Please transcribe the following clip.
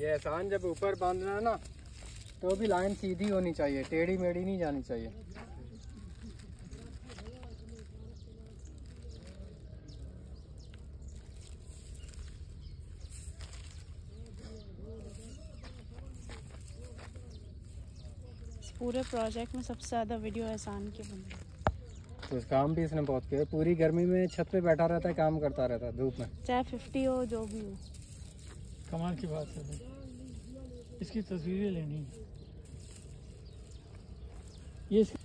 ये एहसान जब ऊपर बांधना है ना तो भी लाइन सीधी होनी चाहिए, टेढ़ी मेढ़ी नहीं जानी चाहिए। पूरे प्रोजेक्ट में सबसे ज़्यादा वीडियो एहसान की बनी। तो काम भी इसने बहुत किया, पूरी गर्मी में छत पे बैठा रहता है, काम करता रहता है धूप में, चाहे 50 हो जो भी हो। कमाल की बात है, इसकी तस्वीरें लेनी है ये